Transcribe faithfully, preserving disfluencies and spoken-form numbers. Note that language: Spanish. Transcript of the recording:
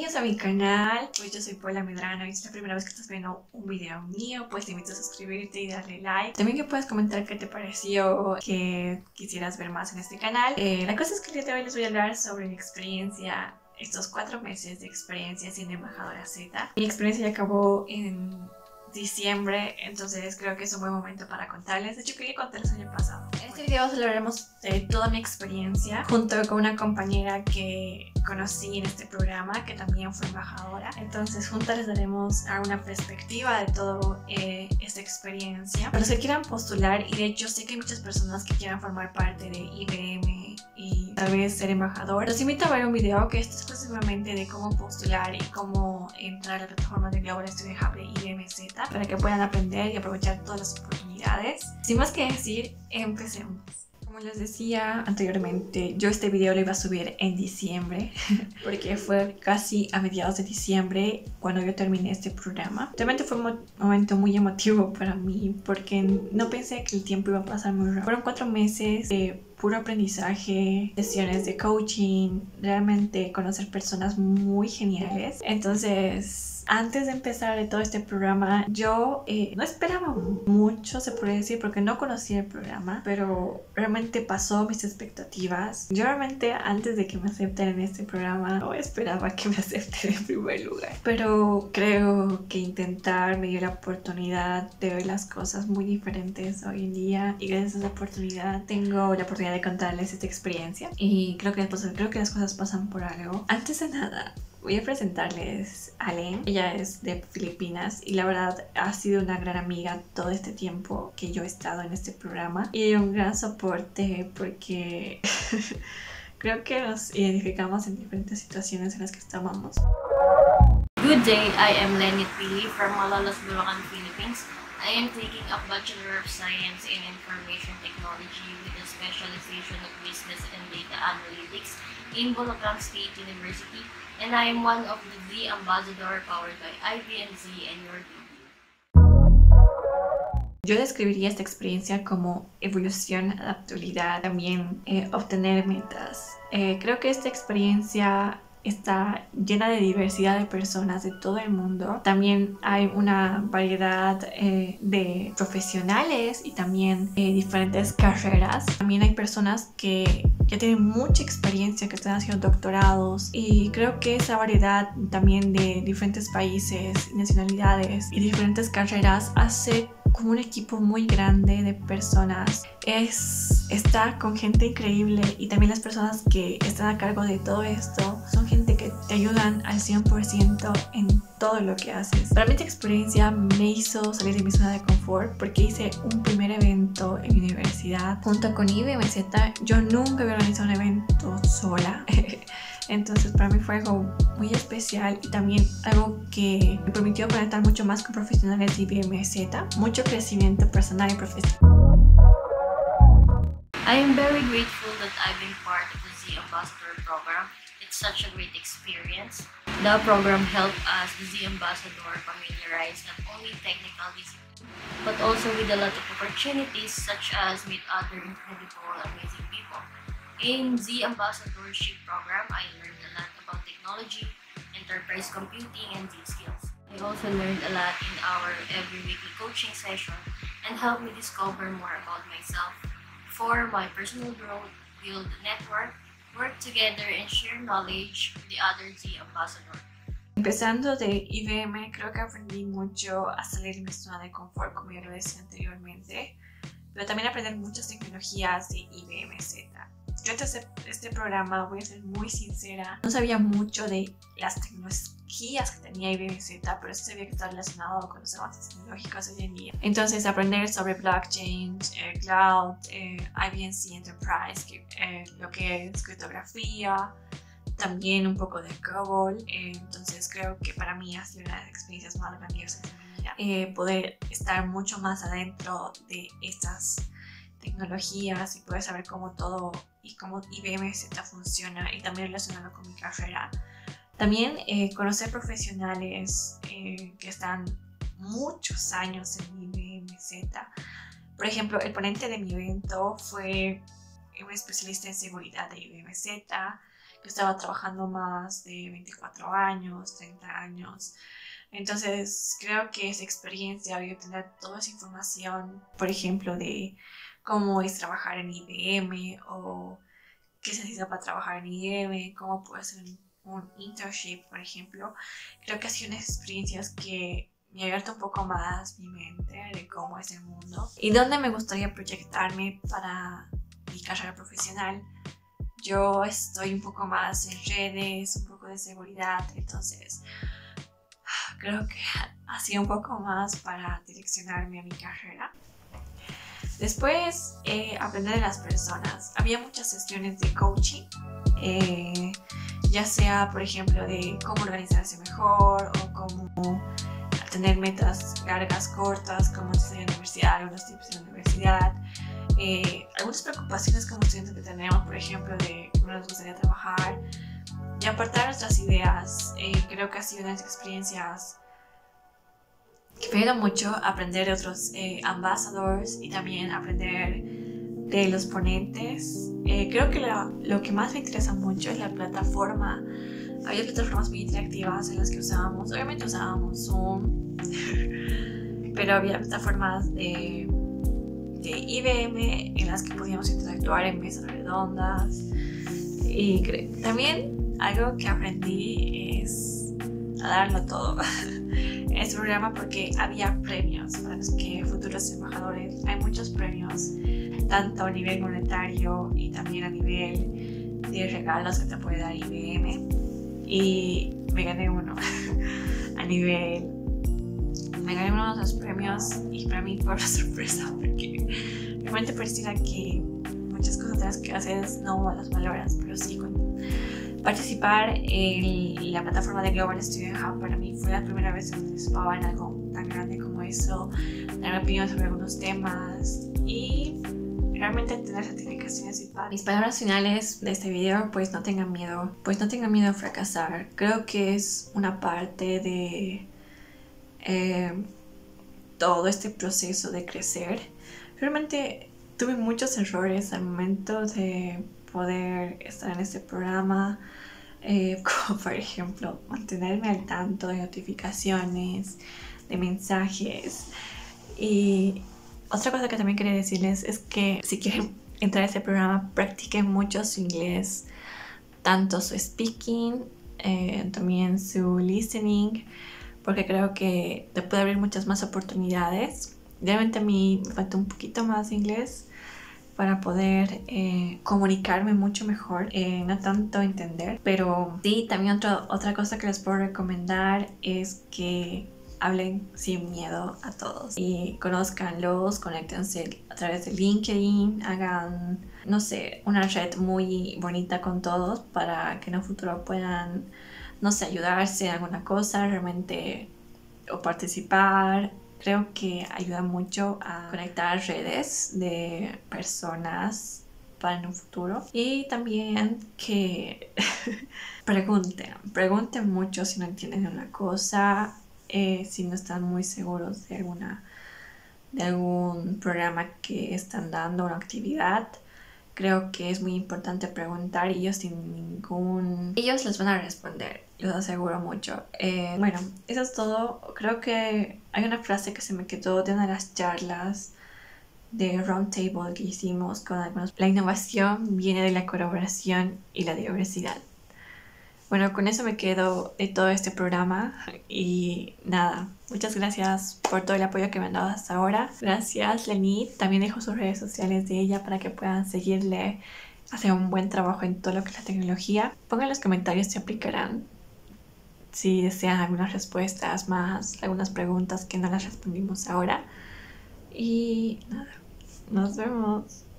Bienvenidos a mi canal, pues yo soy Paula Medrano y si es la primera vez que estás viendo un video mío, pues te invito a suscribirte y darle like. También que puedes comentar qué te pareció, que quisieras ver más en este canal. Eh, la cosa es que el día de hoy les voy a hablar sobre mi experiencia, estos cuatro meses de experiencia siendo embajadora Z. Mi experiencia ya acabó en diciembre, entonces creo que es un buen momento para contarles. De hecho, quería contarles el año pasado. En este video hablaremos de toda mi experiencia junto con una compañera que conocí en este programa que también fue embajadora. Entonces juntas les daremos una perspectiva de toda eh, esta experiencia. Para los que quieran postular, y de hecho sé que hay muchas personas que quieran formar parte de I B M y tal vez ser embajador, los invito a ver un video que es exclusivamente de cómo postular y cómo entrar a la plataforma de Global Student Hub de I B M Z para que puedan aprender y aprovechar todas las oportunidades. Sin más que decir, empecemos. Como les decía anteriormente, yo este video lo iba a subir en diciembre porque fue casi a mediados de diciembre cuando yo terminé este programa. Realmente fue un momento muy emotivo para mí porque no pensé que el tiempo iba a pasar muy rápido. Fueron cuatro meses de puro aprendizaje, sesiones de coaching, realmente conocer personas muy geniales. Entonces, antes de empezar de todo este programa, yo eh, no esperaba mucho, se podría decir, porque no conocía el programa, pero realmente pasó mis expectativas. Yo realmente, antes de que me acepten en este programa, no esperaba que me acepten en primer lugar. Pero creo que intentar me dio la oportunidad de ver las cosas muy diferentes hoy en día, y gracias a esa oportunidad tengo la oportunidad de contarles esta experiencia. Y creo que, pues, creo que las cosas pasan por algo. Antes de nada, voy a presentarles a Len. Ella es de Filipinas y la verdad ha sido una gran amiga todo este tiempo que yo he estado en este programa y un gran soporte porque creo que nos identificamos en diferentes situaciones en las que estábamos. Good day, I am Lenny Pili from Malolos, Bulacan, Philippines. I am taking a Bachelor of Science in Information Technology with a specialization of Business and Data Analytics in Bulacan State University, and I am one of the Z Ambassador powered by I B M Z and your video. Yo describiría esta experiencia como evolución, adaptabilidad, también eh, obtener metas. Eh, creo que esta experiencia está llena de diversidad de personas de todo el mundo. También hay una variedad eh, de profesionales y también eh, diferentes carreras. También hay personas que ya tienen mucha experiencia, que están haciendo doctorados, y creo que esa variedad también de diferentes países, nacionalidades y diferentes carreras hace como un equipo muy grande de personas. Es estar con gente increíble, y también las personas que están a cargo de todo esto son gente que te ayudan al cien por ciento en todo lo que haces. Para mí esta experiencia me hizo salir de mi zona de confort porque hice un primer evento en mi universidad junto con I B M Z. Yo nunca había organizado un evento sola. Entonces para mí fue algo muy especial y también algo que me permitió conectar mucho más con profesionales de I B M Z, mucho crecimiento personal y profesional. I am very grateful that I've been part of the Z Ambassador program. It's such a great experience. The program helped us, the Z Ambassador, familiarize not only technical disciplines, but also with a lot of opportunities such as meet other incredible, amazing people. In Z Ambassadorship program, I learned a lot about technology, enterprise computing, and Z skills. I also learned a lot in our every weekly coaching session and helped me discover more about myself. For my personal growth, build a network, work together, and share knowledge with the other Z Ambassador. Empezando de I B M, creo que aprendí mucho a salir de mi zona de confort, como ya lo decía anteriormente, pero también aprender muchas tecnologías de I B M Z. Yo antes de este programa, voy a ser muy sincera, no sabía mucho de las tecnologías que tenía I B M Z, pero sí sabía que está relacionado con los avances tecnológicos hoy en día. Entonces, aprender sobre blockchain, eh, cloud, eh, I B M Z Enterprise, que, eh, lo que es criptografía, también un poco de COBOL. Eh, entonces, creo que para mí ha sido una de las experiencias más grandiosas de mi vida. Eh, poder estar mucho más adentro de estas tecnologías y poder saber cómo todo y cómo I B M Z funciona, y también relacionado con mi carrera. También eh, conocer profesionales eh, que están muchos años en I B M Z. Por ejemplo, el ponente de mi evento fue un especialista en seguridad de I B M Z, estaba trabajando más de veinticuatro años, treinta años. Entonces creo que esa experiencia y obtener toda esa información, por ejemplo, de cómo es trabajar en I B M o qué se necesita para trabajar en I B M, cómo puedo hacer un internship, por ejemplo, creo que ha sido unas experiencias que me ha abierto un poco más mi mente de cómo es el mundo y dónde me gustaría proyectarme para mi carrera profesional. Yo estoy un poco más en redes, un poco de seguridad, entonces creo que ha sido un poco más para direccionarme a mi carrera. Después, eh, aprender de las personas. Había muchas sesiones de coaching, eh, ya sea, por ejemplo, de cómo organizarse mejor o cómo tener metas largas, cortas, cómo estudiar en la universidad, algunos tips de la universidad. Eh, algunas preocupaciones como estudiantes que tenemos, por ejemplo, de cómo nos gustaría trabajar y aportar nuestras ideas. Eh, creo que ha sido unas experiencias que me ayuda mucho a aprender de otros eh, ambassadors y también aprender de los ponentes. Eh, creo que lo, lo que más me interesa mucho es la plataforma. Había plataformas muy interactivas en las que usábamos, obviamente usábamos Zoom, pero había plataformas de, de I B M en las que podíamos interactuar en mesas redondas. Y cre- también algo que aprendí es a darlo todo en este programa, porque había premios para los que futuros embajadores. Hay muchos premios, tanto a nivel monetario y también a nivel de regalos que te puede dar I B M. Y me gané uno a nivel, me gané uno de los premios y para mí fue una sorpresa porque realmente pareciera que muchas cosas de las que haces no las valoras, pero sí, cuando participar en la plataforma de Global Student Hub para mí fue la primera vez que participaba en algo tan grande como eso, dar mi opinión sobre algunos temas y realmente tener certificaciones y paz. Mis palabras finales de este video: pues no tengan miedo, pues no tengan miedo a fracasar. Creo que es una parte de eh, todo este proceso de crecer. Realmente tuve muchos errores al momento de poder estar en este programa, eh, como por ejemplo mantenerme al tanto de notificaciones, de mensajes. Y otra cosa que también quería decirles es que si quieren entrar a este programa, practiquen mucho su inglés, tanto su speaking, eh, también su listening, porque creo que te puede abrir muchas más oportunidades. Realmente a mí me falta un poquito más de inglés para poder eh, comunicarme mucho mejor, eh, no tanto entender, pero sí, también otro, otra cosa que les puedo recomendar es que hablen sin miedo a todos y conózcanlos, conéctense a través de LinkedIn, hagan, no sé, una red muy bonita con todos para que en un futuro puedan, no sé, ayudarse en alguna cosa realmente o participar. Creo que ayuda mucho a conectar redes de personas para en un futuro. Y también que pregunten, pregunten mucho si no entienden una cosa, eh, si no están muy seguros de alguna de algún programa que están dando, una actividad. Creo que es muy importante preguntar y ellos sin ningún... Ellos les van a responder, los aseguro mucho. Eh, bueno, eso es todo. Creo que hay una frase que se me quedó de una de las charlas de Roundtable que hicimos con algunos. La innovación viene de la colaboración y la diversidad. Bueno, con eso me quedo de todo este programa y nada, muchas gracias por todo el apoyo que me han dado hasta ahora. Gracias, Lenny. También dejo sus redes sociales de ella para que puedan seguirle. Hace un buen trabajo en todo lo que es la tecnología. Pongan en los comentarios si aplicarán, si desean algunas respuestas más, algunas preguntas que no las respondimos ahora. Y nada, nos vemos.